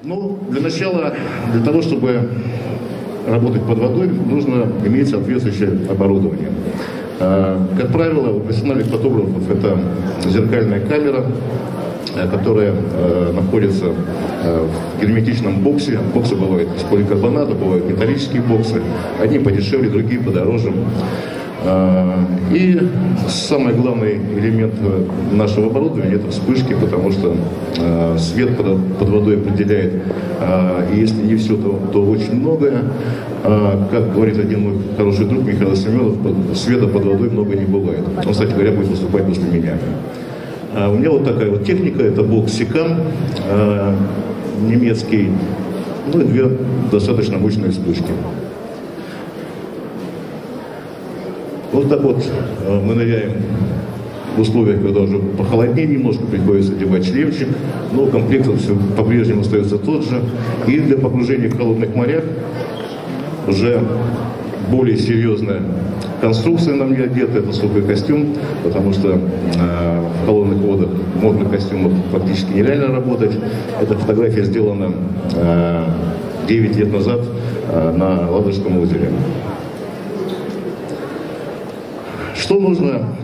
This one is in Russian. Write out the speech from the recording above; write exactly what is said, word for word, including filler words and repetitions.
Ну, для начала, для того, чтобы работать под водой, нужно иметь соответствующее оборудование. Как правило, у профессиональных фотографов это зеркальная камера, которая находится в герметичном боксе. Боксы бывают из поликарбоната, бывают металлические боксы. Одни подешевле, другие подороже. И самый главный элемент нашего оборудования — это вспышки, потому что свет под водой определяет, и если не все, то, то очень многое. Как говорит один мой хороший друг Михаил Семенов, света под водой много не бывает. Он, кстати говоря, будет выступать после меня. У меня вот такая вот техника, это бокс Секам немецкий, ну и две достаточно мощные вспышки. Вот так вот мы ныряем в условиях, когда уже похолоднее немножко, приходится одевать шлемчик, но комплект все по-прежнему остается тот же. И для погружения в холодных морях уже более серьезная конструкция на мне одета, это сухой костюм, потому что э, в холодных водах в мокрых костюмах практически нереально работать. Эта фотография сделана э, девять лет назад э, на Ладожском озере. Что нужно